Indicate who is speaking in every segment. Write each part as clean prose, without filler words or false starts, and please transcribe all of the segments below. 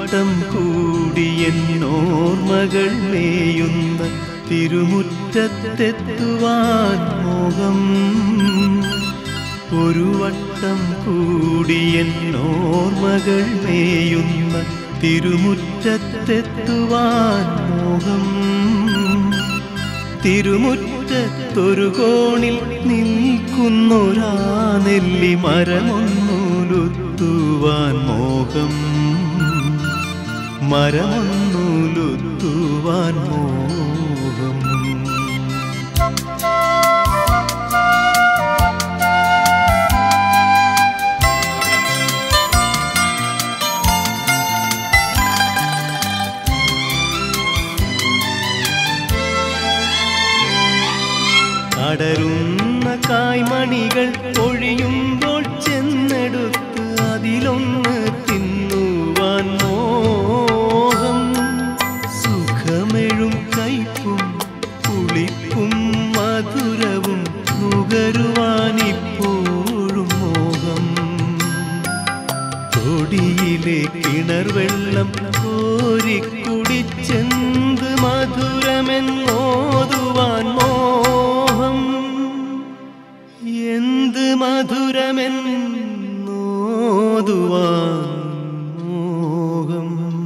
Speaker 1: വട്ടം കൂടിയെന്നോർമകൾ മേയുന്ന തിരുമുറ്റത്തെത്തുവാൻ മോഹം. ഒരു വട്ടം കൂടിയെന്നോർമകൾ മേയുന്ന തിരുമുറ്റത്തെത്തുവാൻ മോഹം. തിരുമുറ്റത്തൊരു കോണിൽ നിൽക്കുന്നൊരാ നെല്ലി മരമൊന്നുലുത്തുവാൻ മോഹം. മരമൊന്നുലുത്തുവാൻ മോഹം. അടരുന്ന കായ്മണികൾ പൊഴിയുമ്പോൾ ചെന്നെടുത്ത് അതിലൊന്ന് തിന്നുവാൻ മോഹം. സുഖമെഴും കയ്പും പുളിപ്പും മധുരവും നുകരുവാനിപ്പോഴും മോഹം. തൊടിയിലെ കിണർ വെള്ളം കോരിക്കുടിച്ചെന്ത് മധുരമെന്നോതുവാൻ മോഹം. എന്ത് മധുരമെന്നോതുവാൻ മോഹം.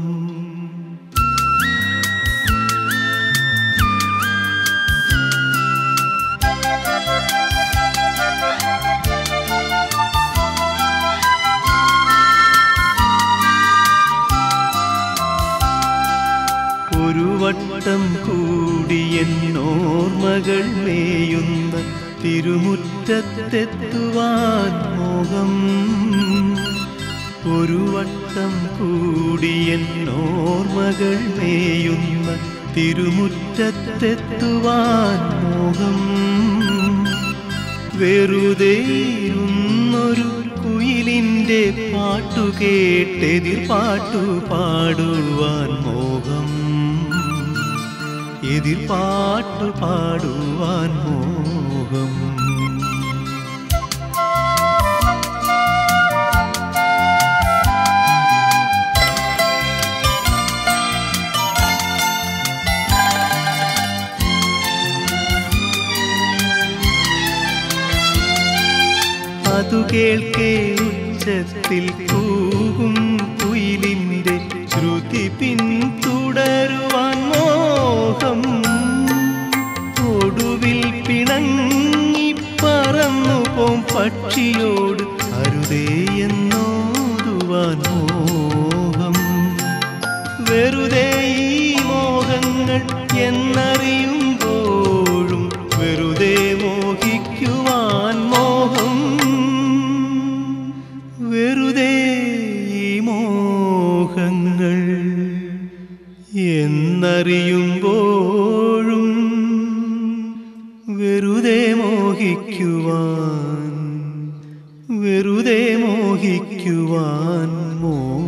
Speaker 1: ഒരു വട്ടം കൂടിയെന്നോർമകൾ മേയുന്ന തിരുമുറ്റത്തെത്തുവാൻ മോഹം. ഒരു വട്ടം കൂടിയെന്നോർമകൾ മേയുന്ന തിരുമുറ്റത്തെത്തുവാൻ മോഹം. വെറുതെയിരുന്നൊരു കുയിലിൻ്റെ പാട്ടുകേട്ടെതിർ പാട്ടു പാടുവാൻ മോഹം. എതിർ പാട്ടു പാടുവാൻ മോഹം. അതു കേൾക്കേ ഉച്ചത്തിൽ കൂകും കുയിലിൻ്റെ ശ്രുതി പിന്തുടരുവാൻ മോഹം. ഒടുവിൽ പിണങ്ങി പറന്നു പോം പക്ഷിയോട് അരുതേ എന്നോതുവാൻ മോഹം. വെറുതെ ഈ മോഹങ്ങൾ എന്നറിയുമ്പോഴും വെറുതെ മോഹിക്കുവാൻ മോഹം. വെറുതെ ഈ മോഹങ്ങൾ എന്നറിയുമ്പോഴും വെറുതെ മോഹിക്കുവാൻ മോഹം.